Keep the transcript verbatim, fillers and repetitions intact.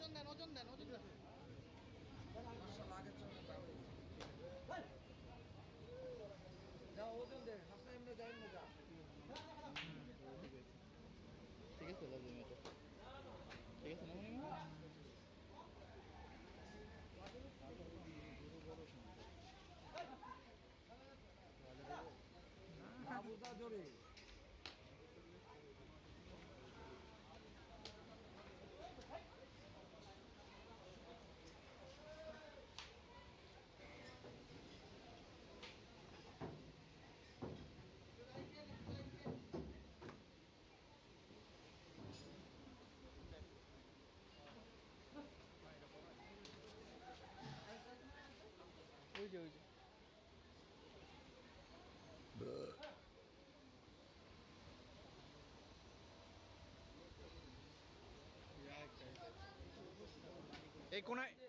ওজন দেন ওজন দেন ওজন দেন ওজন দেন হাসনা এমনি যায় এমনি যা ঠিক আছে লাভ জমি ঠিক আছে না বাবুদা জোরে ওই যে ওই যে এই কোনায়